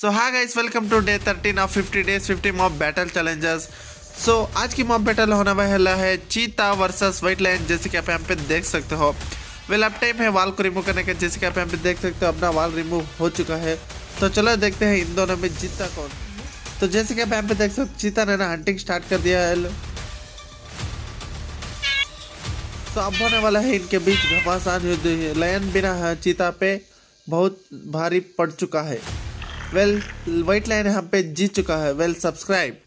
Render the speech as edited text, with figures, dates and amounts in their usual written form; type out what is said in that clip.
So hi guys, welcome to day 13 of 50 days 50 mob battle challengers. So आज की mob battle होने वाला है चीता वर्सेस व्हाइट लायन। जैसे कि आप यहाँ पे देख सकते हो, वेल अब टाइम है वाल को रिमूव करने का। जैसे कि आप यहाँ पे देख सकते हो, अपना वाल रिमूव हो चुका है। तो चलो देखते हैं इन दोनों में जीतता कौन। तो जैसे कि आप यहाँ पे देख सकते हो, चीता ने ना हंटिंग स्टार्ट कर दिया है। तो अब होने वाला है इनके बीच घमासान युद्ध। लायन बिना चीता पे बहुत भारी पड़ चुका है। वेल व्हाइट लायन यहाँ पे जीत चुका है। Well subscribe.